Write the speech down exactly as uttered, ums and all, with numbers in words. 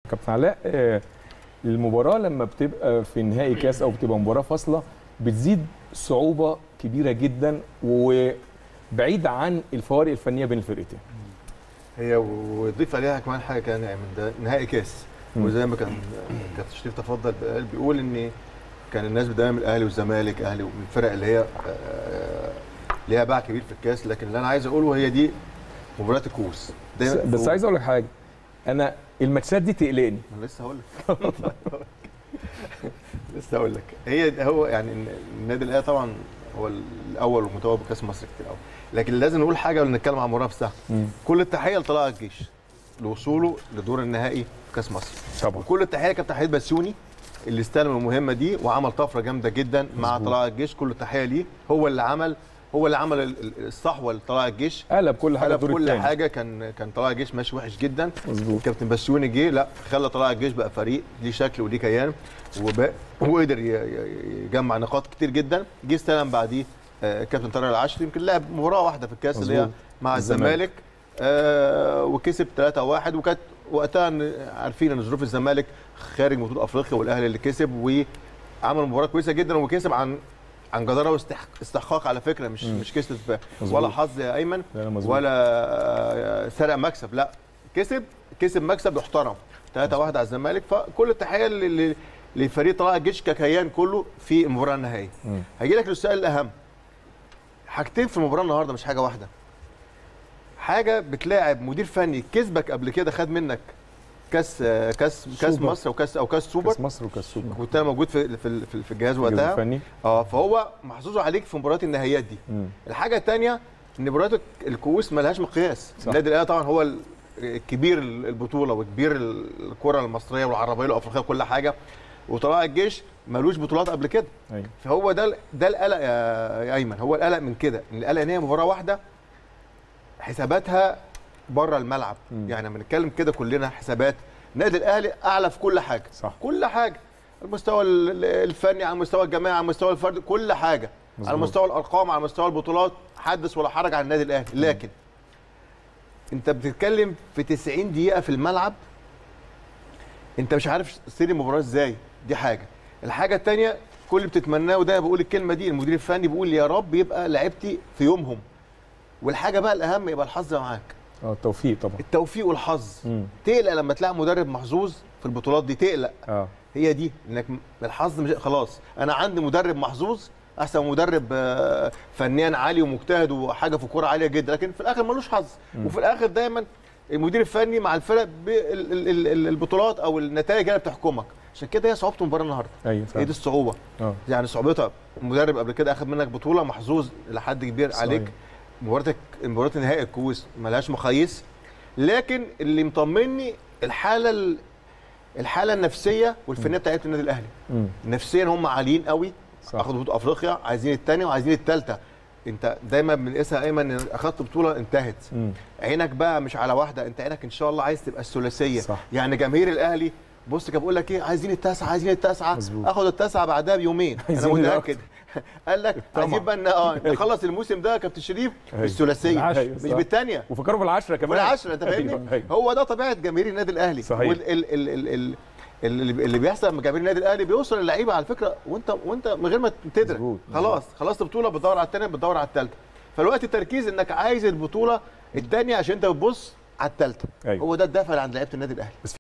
كابتن علاء، آه، المباراه لما بتبقى في نهائي كاس او بتبقى مباراه فاصله بتزيد صعوبه كبيره جدا وبعيد عن الفوارق الفنيه بين الفرقتين. هي وضيف عليها كمان حاجه كان يعني من ده نهائي كاس، وزي ما كان كابتن شريف تفضل بيقول ان كان الناس بتدعم الاهلي والزمالك، اهلي ومن الفرق اللي هي ليها باع كبير في الكاس، لكن اللي انا عايز اقوله هي دي مباراه الكؤوس. بس عايز اقول لك حاجه، انا الماتشات دي تقلقني. انا لسه هقول لك لسه هقول لك هي هو يعني النادي الاهلي طبعا هو الاول والمتوج بكاس مصر كتير قوي، لكن لازم نقول حاجه ولا نتكلم عن المباراه نفسها. كل التحيه لطلائع الجيش لوصوله لدور النهائي في كاس مصر طبعا، وكل التحيه لكابتن حميد بسيوني اللي استلم المهمه دي وعمل طفره جامده جدا مع طلائع الجيش. كل التحيه ليه، هو اللي عمل هو اللي عمل الصحوه لطلائع الجيش، قلب كل حاجه قلب كل التاني. حاجه كان كان طلائع الجيش ماشي وحش جدا، كابتن بسيوني جه لا خلى طلائع الجيش بقى فريق ليه شكل وليه كيان، وقدر يجمع نقاط كتير جدا. جه استلم بعديه كابتن طارق العشري، يمكن لعب مباراه واحده في الكاس اللي هي مع الزمالك آه وكسب ثلاثة واحد، وكانت وقتها عارفين ان ظروف الزمالك خارج بطوله افريقيا والاهلي اللي كسب، وعمل مباراه كويسه جدا وكسب عن عن جداره واستحقاق على فكره، مش م. مش كسب ولا حظ يا ايمن ولا سرق مكسب، لا كسب كسب مكسب يحترم ثلاثة واحد على الزمالك. فكل التحيه لفريق طلائع الجيش ككيان كله في المباراه النهائيه. هيجي لك للسؤال الاهم، حاجتين في المباراه النهارده مش حاجه واحده. حاجه بتلاعب مدير فني كسبك قبل كده، خد منك كاس كاس كاس مصر وكاس او كاس سوبر، كاس مصر وكاس سوبر، كنت انا موجود في في في الجهاز وقتها اه فهو محظوظ عليك في مباريات النهائيات دي. مم. الحاجه الثانيه ان مباريات الكؤوس ما لهاش مقياس. النادي الاهلي طبعا هو كبير البطوله وكبير الكره المصريه والعربيه والافريقيه وكل حاجه، وطلائع الجيش مالوش بطولات قبل كده. أيوة. فهو ده ده القلق يا ايمن، هو القلق من كده، ان القلق ان هي مباراه واحده حساباتها بره الملعب. مم. يعني لما نتكلم كده كلنا حسابات النادي الاهلي اعلى في كل حاجه، صح. كل حاجه، المستوى الفني على المستوى الجماعي على المستوى الفردي، كل حاجه مزبوط. على مستوى الارقام على مستوى البطولات حدث ولا حرج عن النادي الاهلي. مم. لكن انت بتتكلم في تسعين دقيقه في الملعب، انت مش عارف سير المباراه ازاي، دي حاجه. الحاجه الثانيه كل اللي بتتمناه، وده بقول الكلمه دي، المدير الفني بيقول يا رب يبقى لعيبتي في يومهم، والحاجه بقى الاهم يبقى الحظ معاك. اه التوفيق طبعا، التوفيق والحظ. مم. تقلق لما تلاقي مدرب محظوظ في البطولات دي، تقلق. اه هي دي انك الحظ مش خلاص، انا عندي مدرب محظوظ احسن مدرب فنيا عالي ومجتهد وحاجه في الكوره عاليه جدا، لكن في الاخر ملوش حظ. مم. وفي الاخر دايما المدير الفني مع الفرق بالبطولات او النتائج اللي بتحكمك. عشان كده هي صعوبه المباراه النهارده. ايوه هي دي الصعوبه. أوه. يعني صعوبتها مدرب قبل كده اخذ منك بطوله محظوظ لحد كبير صحيح. عليك مباراه مباراه نهائي الكؤوس ملهاش مقاييس، لكن اللي مطمني الحاله الحاله النفسيه والفنيه بتاعت النادي الاهلي. مم. نفسيا هم عاليين قوي، اخذوا بطوله افريقيا، عايزين الثانيه وعايزين الثالثه. انت دايما بنقيسها ايمن ان اخذت بطوله انتهت. مم. عينك بقى مش على واحده، انت عينك ان شاء الله عايز تبقى الثلاثيه. صح. يعني جماهير الاهلي بص كان بيقول لك ايه، عايزين التاسعه عايزين التاسعه، اخد التاسعه بعدها بيومين انا متاكد. قال لك عايزين بقى اه نخلص الموسم ده يا كابتن شريف بالثلاثيه مش بالثانيه، وفكروا بالعشره كمان بالعشره. انت فاهمني؟ هو ده طبيعه جماهير النادي الاهلي. صحيح. اللي بيحصل من جماهير النادي الاهلي بيوصل للعيبه على فكره وانت وانت من غير ما تدرك، خلاص خلصت بطوله بتدور على الثانيه بتدور على الثالثه، فالوقت التركيز انك عايز البطوله الثانيه عشان انت بتبص على الثالثه. هو ده الدافع اللي عند لعيبه النادي الاهلي.